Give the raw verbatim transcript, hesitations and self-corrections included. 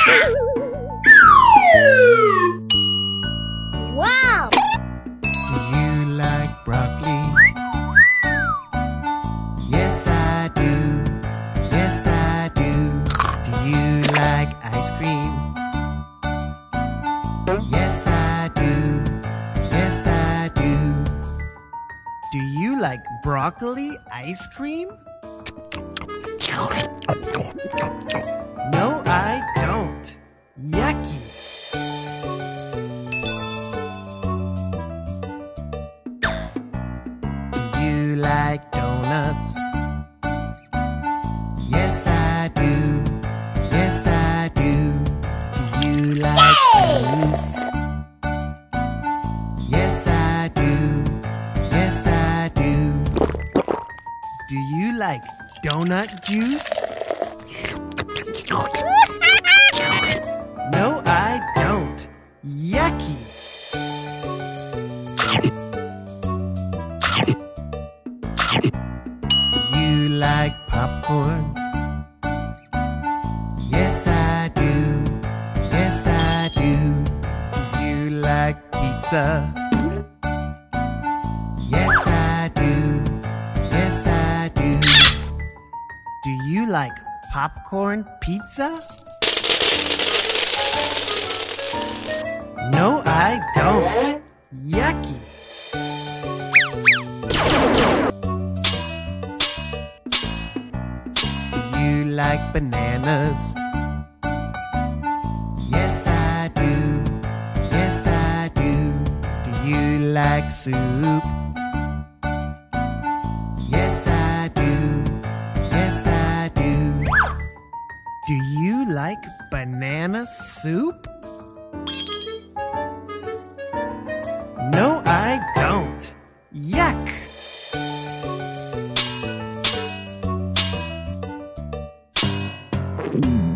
Wow! Do you like broccoli? Yes, I do. Yes, I do. Do you like ice cream? Yes, I do. Yes, I do. Do you like broccoli ice cream? No, I don't. Yucky. Do you like donuts? Yes, I do. Yes, I do. Do you like juice? Yes, I do. Yes, I do. Do you like donut juice? No, I don't. Yucky. Do you like popcorn? Yes, I do. Yes, I do. Do you like pizza? Yes, I do. Yes, I do. Do you like popcorn pizza? No, I don't. Yucky. Do you like bananas? Yes, I do. Yes, I do. Do you like soup? Yes, I do. Yes, I do. Do you like banana soup? No, I don't. Yuck! Mm.